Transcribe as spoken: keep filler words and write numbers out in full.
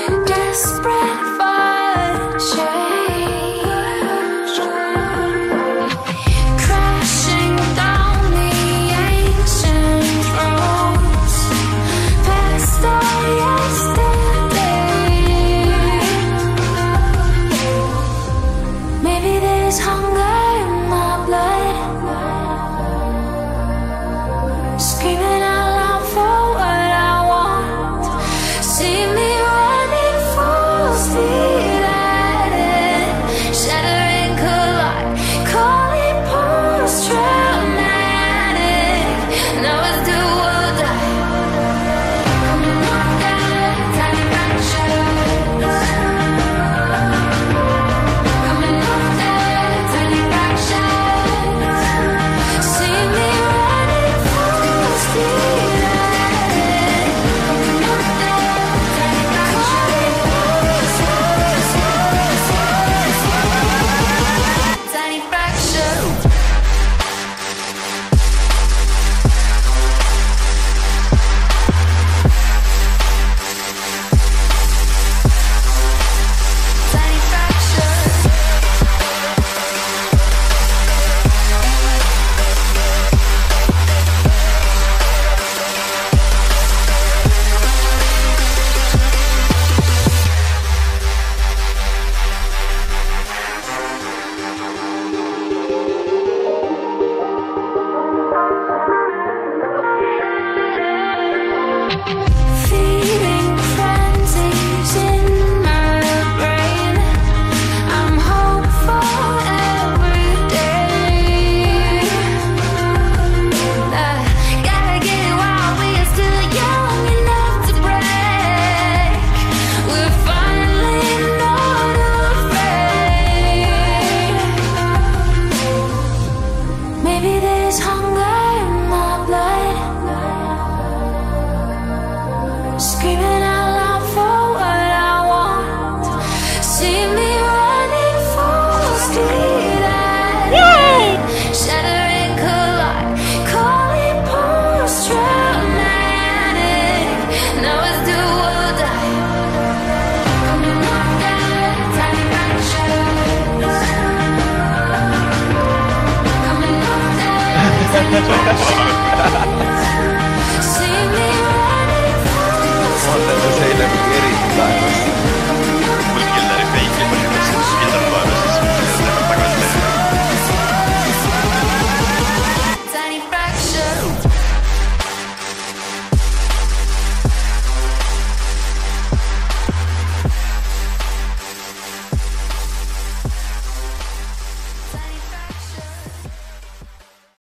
desperate for change, crashing down the ancient roads, past our yesterday. Maybe there's hunger in my blood, screaming out loud for what I want. See me running full speed at it, shattering collide, call it post-traumatic. Now it's do or die. Coming off that tiny fractures, coming off that tiny fractures. See me running full speed at it, coming off that tiny fractures, tiny fractures. Tiny fractures. Feeding frenzies in my brain. I'm hopeful every day. I gotta get it while we are still young enough to break. We're finally not afraid. Maybe there's hunger in my blood, screaming out loud for what I want. See me running full speed at it, shattering collide, call it post-traumatic. Now it's do or die. Coming off that tiny fractures, coming off that tiny fractures.